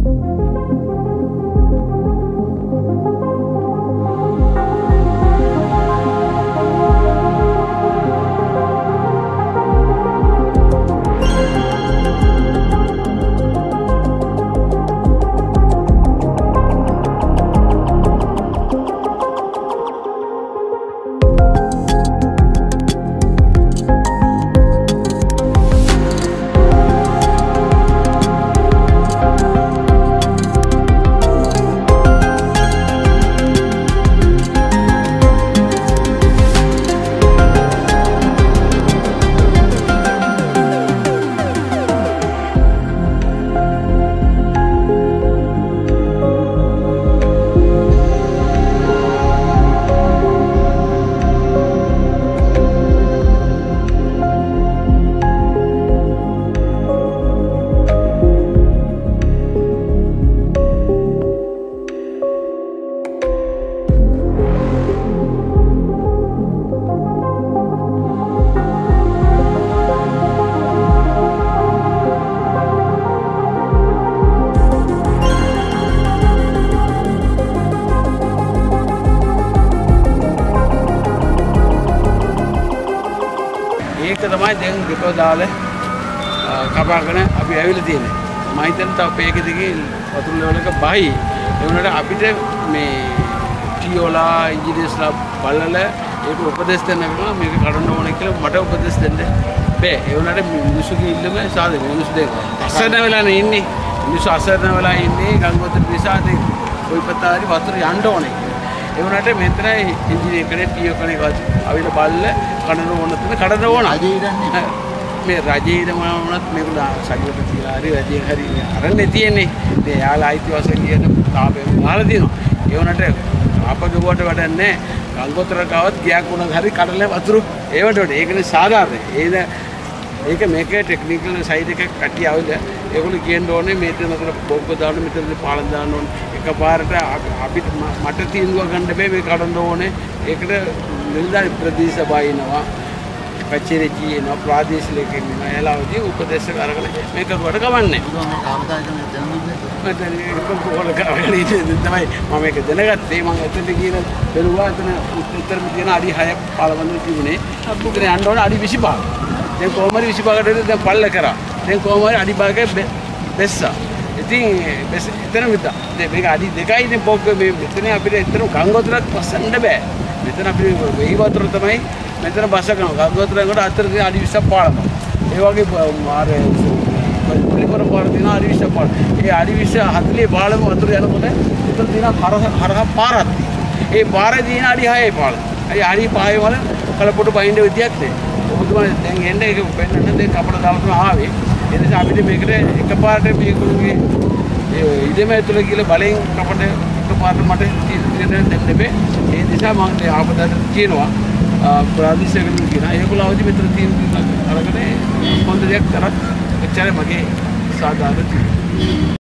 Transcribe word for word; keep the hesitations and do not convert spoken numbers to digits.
ඒක තමයි දැන් ඩිපෝ දාලා කපාගෙන අපි ඇවිල්ලා තියෙන්නේ. මම හිතන්නේ තව පේක දිගේ වතුර ලෙවල් එක බහයි. ඒ වුණාට අපිට මේ ටියෝලා ඉංජිනේර්ස්ලා බලලා ඒක උපදෙස් දෙන්න වෙනවා මේක කඩන්න ඕනේ කියලා මට උපදෙස් දෙන්න බෑ. ඒ වුණාට මිනිස්සුගේ ඉල්ලම සාදේ මිනිස්සු දෙක අසරණ වෙලානේ ඉන්නේ. මිනිස්සු අසරණ වෙලා ඉන්නේ ගංගොතර නිසා දෙක කොයි පතාරි වතුර යන්න ඕනේ. ඒ වුණාට මෙතන ඉංජිනේර් කෙනෙක් ටියෝ කෙනෙක් අවිල බලලා කඩන ඕන තුන කඩන ඕන. රජේ ඉදන්නේ මේ රජේ ඉදමනත් මේගොල්ලෝ සජිවට තියලා හරි රජේ හරි අරන්නේ තියෙන්නේ. ඉතින් යාලා අයිතිවාසිකම් කියන තාපේ ගහලා දිනවා. ඒ වුණාට අපගුවට වැඩන්නේ ගංගොතර ගාවත් ගියක් උනක් හරි කඩලා වතුර ඒවට වඩ ඒකනේ සාධාරණ. ඒද ඒක මේකේ ටෙක්නිකල් සයිඩ් එකක් කටි ආවිලා ඒගොල්ලෝ කියන්න ඕනේ මෙතන නතර බොග්ග දාන්න මෙතන පාලන දාන්න ඕනේ. එකපාරට අපිට මට තීන්දුව ගන්න බෑ මේ කඩන්න ඕනේ. ඒකට නිලධාරි ප්‍රදේශ බයිනවා කචේරිය කියනවා ප්‍රාදේශික කෙනෙක්ලා එලාවදී උපදේශ අරගෙන මේක කොට කවන්නේ. මම මේක දැනගත්තේ මම එතනට කියන බැලුවා එතන උත්තරම තියෙන අඩි හයක් පළවන්න තිබුණේ. අපුතේ යන්න ඕන අඩි විසිපහක්. දැන් කොහොම හරි විසිපහකට දැන් පල්ල කරා. දැන් කොහොම හරි අඩි භාගයක් බෙස්සා. ඉතින් එතන විතර දැන් මේක අඩි දෙකයි ඉතින් පොක් මේ මෙතන අපිට එතන ගංගොතරක් පස්සන්න බෑ. මෙතන අපිට වෙයි වතුර තමයි මෙතන බස කරනවා. ගංගොතරකට අතර තියෙන අඩි විස්සක් පාලනවා. ඒ වගේ මාර පිළිපර පාර තියෙන අඩි විස්සක් පාල. ඒ අඩි විස්ස හතලිස් පාලම වතුර යනකොට එතන තියෙන හරහ පාරක්. ඒ පාරේ තියෙන අඩි හයයි පාල. ඒ අඩි පහේ වල කලපොට බහින්න විදියක් නැහැ. ඔබතුමා දැන් එන්නේ ඒක වෙන්නන්න දැන් කපට දාලා ආවේ. ඒ නිසා අපිට මේකට එකපාරට මේගොල්ලෝගේ ඉදම ඇතුළ කියලා බලෙන් කපට එකපාරට මට තීරණයක් දෙන්න බෑ. ඒ නිසා මම ආපදාට කියනවා ප්‍රාදේශික කියනවා ඒගොල්ලෝ අවදි මෙතන තීරණ අරගෙන හොඳ දෙයක් කරත් එච්චරයි මගේ සාධාරණ